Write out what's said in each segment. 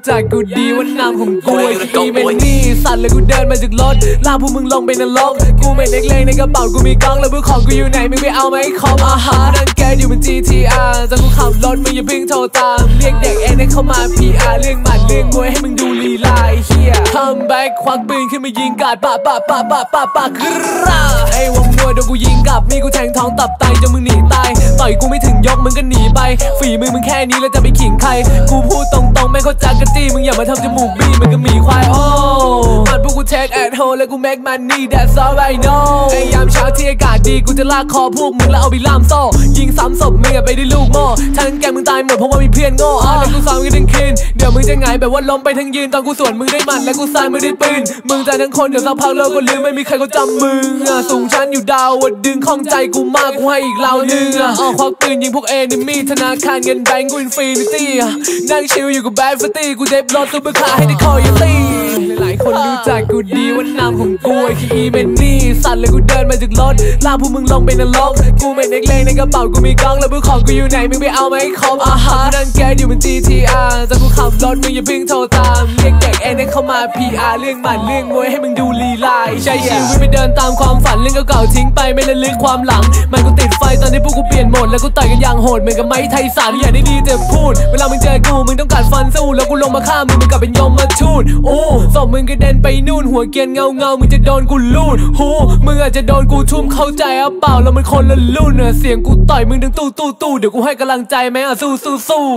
จักกูดีว่านามของกูไอ้อีเมนนี่สัตว์เลยกูเดินมาจากรถลากพวกมึงลงไปนรกกูไม่เล็กเลยในกระเป๋ากูมีกล้องแล้วพวกของกูอยู่ไหนมึงไปเอาไหมคอมอาหารดังแกอยู่บน GTR จากกูขับรถมึงอย่าเพิ่งโทรตามเรียกเด็กเอ็นให้เข้ามา PR เรื่องหมัดเรื่องมวยให้มึงดูลีลาเฮียคัมแบ็กควักปืนขึ้นมายิงกาดปะกระไอ้วงมวยโดนกูยิงกลับมีกูแทงท้องตับไตจนมึงหนีตายต่อยกูไม่ถึงยกมึงก็หนีไปฝีมือมึงแค่นี้แล้วจะไปขิงใครกูพูดตรงๆไม่เข้าใจกันจี้มึงอย่ามาทำจมูกบี้มันก็มีควายโอ้มันพวกกูเทคแอทโฮแล้วกูเมคมันนี่ that's all I know ไอ้ยามเช้าที่อากาศดีกูจะลากคอพวกมึงแล้วเอาไปล่ามโซ่ยิงซ้ำศพมึงไปได้ลูกโม่ทั้งแกมึงตายหมดเพราะว่ามีเพื่อนโง่แล้วกูซ้อมกันทั้งคืนเดี๋ยวมึงจะไงแบบว่าล้มไปทั้งยืนตอนกูสวนมึงได้หมัดและกูซ้ายมึงได้ปืนมึงจะทั้งคนเดี๋ยวสักพักเลิกก็ลืมไม่มีใครเขาจำมึงสูงชั้นอยู่ดาวดึงข้องใจกูมากกูให้อีกราวนึงควักปืนยิงพวกเอนิมี่ธนาคารเงินแบงก์กูอินฟินิตี้นั่งชิลอยู่กับแบดฟตี้กูเดฟรถซูเปอร์คาร์ให้ได้คอยตี้หลายคนรู้จักกูดีว่านามของกูไอ้อีเมนนี่สัตว์เลยกูเดินมาจากรถลากพวกมึงลงไปนรกกูไม่เล็กเลยในกระเป๋ากูมีกล้องแล้วพวกของกูอยู่ไหนมึงไปเอาไหมคอมอาหารดังแกอยู่บน GTR จากกูขับรถมึงอย่าเพิ่งโทรตามเรียกเด็กเอ็นให้เข้ามา PR เรื่องหมัดเรื่องมวยให้มึงดูลีลาใช้ชีวิตไปเดินตามความฝันเรื่องเก่าๆทิ้งไปไม่ระลึกความหลังมันกูติดไฟตอนที่พวกกูเปลี่ยนโหมดแล้วกูต่อยกันอย่างโหดเหมือนกับไม้ไทสันอย่าได้ดีแต่พูดเวลามึงเจอกูมึงต้องการฟันสู้แล้วกูลงมาฆ่ามึงกลับเป็นยมมาทูดโอ้ศพมึงกระเด็นไปนู่นหัวเกียนเงามึงจะโดนกูลูดหูมึงอาจจะโดนกูทุ่มเข้าใจอ่ะเปล่าแล้วมันคนละรุ่นเสียงกูต่อยมึงดึงตู้เดี๋ยวกูให้กำลังใจไหมสู้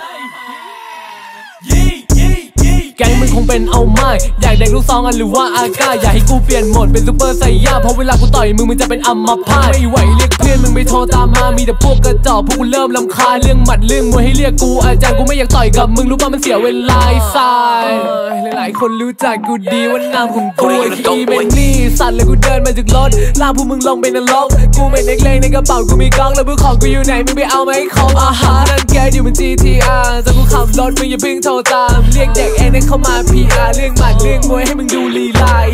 แกงมึงคงเป็นเอาไม้อยากแดกลูกซองหรือว่าอากาอยากให้กูเปลี่ยนโหมดเป็นซูเปอร์ไซย่าเพราะเวลากูต่อยมึงจะเป็นอัมพาตไม่ไหวเรียกเพื่อนมึงไปโทรตามมามีแต่พวกกระจอกพวกกูเริ่มรำคาญเรื่องหมัดเรื่องมวยให้เรียกกูอาจารย์กูไม่อยากต่อยกับมึงรู้ป่ะมันเสียเวลาสายหลายคนรู้จักกูดีว่านามของกูไอ้อีเมนนี่สัตว์เลยกูเดินมาจากรถลากพวกมึงลงไปนรกกูไม่เล็กเลยในกระเป๋ากูมีกล้องแล้วพวกของกูอยู่ไหนมึงไปเอาไหมคอมอาหารดังแกอยู่บน GTR จากกูขับรถมึงอย่าเพิ่งโทรตามเรียกเด็กเอ็นให้เข้ามา PR เรื่องหมัดเรื่องมวยให้มึงดูลีลา